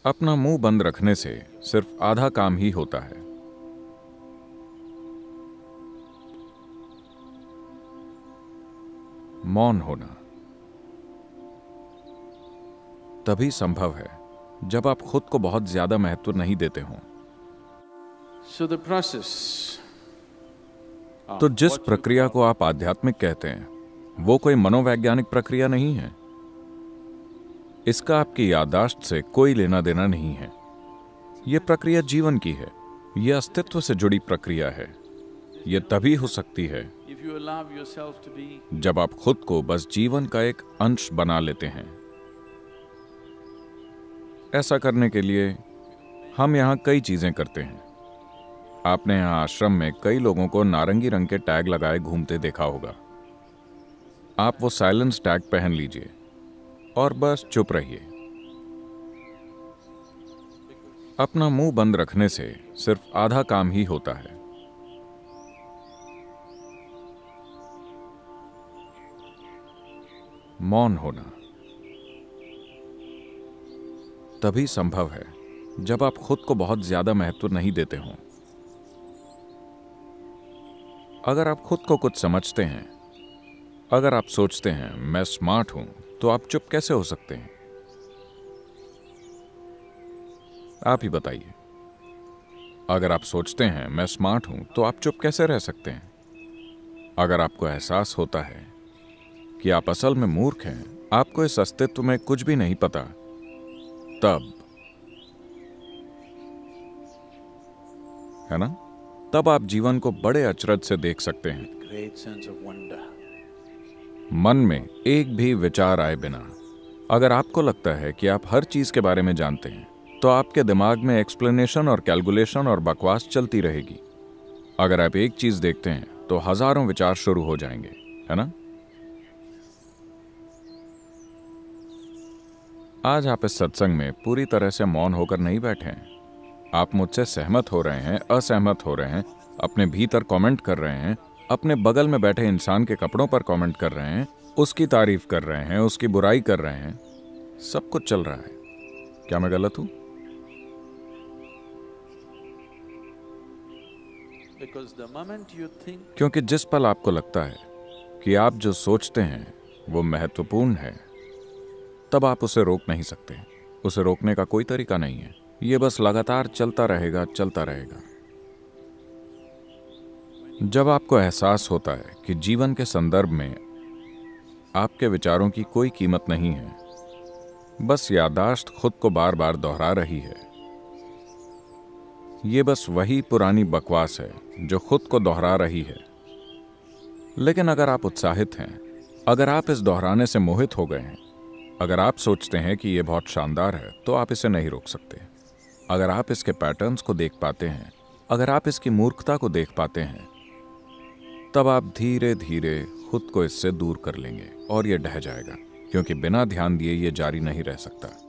अपना मुंह बंद रखने से सिर्फ आधा काम ही होता है। मौन होना तभी संभव है जब आप खुद को बहुत ज्यादा महत्व नहीं देते हों। तो जिस प्रक्रिया को आप आध्यात्मिक कहते हैं, वो कोई मनोवैज्ञानिक प्रक्रिया नहीं है। इसका आपकी याददाश्त से कोई लेना देना नहीं है। यह प्रक्रिया जीवन की है। यह अस्तित्व से जुड़ी प्रक्रिया है। यह तभी हो सकती है जब आप खुद को बस जीवन का एक अंश बना लेते हैं। ऐसा करने के लिए हम यहां कई चीजें करते हैं। आपने यहां आश्रम में कई लोगों को नारंगी रंग के टैग लगाए घूमते देखा होगा। आप वो साइलेंस टैग पहन लीजिए और बस चुप रहिए। अपना मुंह बंद रखने से सिर्फ आधा काम ही होता है। मौन होना तभी संभव है जब आप खुद को बहुत ज्यादा महत्व नहीं देते हों। अगर आप खुद को कुछ समझते हैं, अगर आप सोचते हैं मैं स्मार्ट हूं, तो आप चुप कैसे हो सकते हैं? आप ही बताइए। अगर आप सोचते हैं मैं स्मार्ट हूं, तो आप चुप कैसे रह सकते हैं? अगर आपको एहसास होता है कि आप असल में मूर्ख हैं, आपको इस अस्तित्व में कुछ भी नहीं पता, है ना? तब आप जीवन को बड़े अचरज से देख सकते हैं। मन में एक भी विचार आए बिना। अगर आपको लगता है कि आप हर चीज के बारे में जानते हैं, तो आपके दिमाग में एक्सप्लेनेशन और कैलकुलेशन और बकवास चलती रहेगी। अगर आप एक चीज देखते हैं, तो हजारों विचार शुरू हो जाएंगे, है ना? आज आप इस सत्संग में पूरी तरह से मौन होकर नहीं बैठे हैं। आप मुझसे सहमत हो रहे हैं, असहमत हो रहे हैं, अपने भीतर कमेंट कर रहे हैं, अपने बगल में बैठे इंसान के कपड़ों पर कमेंट कर रहे हैं, उसकी तारीफ कर रहे हैं, उसकी बुराई कर रहे हैं। सब कुछ चल रहा है। क्या मैं गलत हूं? क्योंकि जिस पल आपको लगता है कि आप जो सोचते हैं वो महत्वपूर्ण है, तब आप उसे रोक नहीं सकते। उसे रोकने का कोई तरीका नहीं है। ये बस लगातार चलता रहेगा, चलता रहेगा। जब आपको एहसास होता है कि जीवन के संदर्भ में आपके विचारों की कोई कीमत नहीं है, बस याददाश्त खुद को बार बार दोहरा रही है। ये बस वही पुरानी बकवास है जो खुद को दोहरा रही है। लेकिन अगर आप उत्साहित हैं, अगर आप इस दोहराने से मोहित हो गए हैं, अगर आप सोचते हैं कि यह बहुत शानदार है, तो आप इसे नहीं रोक सकते। अगर आप इसके पैटर्न्स को देख पाते हैं, अगर आप इसकी मूर्खता को देख पाते हैं, तब आप धीरे धीरे खुद को इससे दूर कर लेंगे और यह ढह जाएगा, क्योंकि बिना ध्यान दिए यह जारी नहीं रह सकता।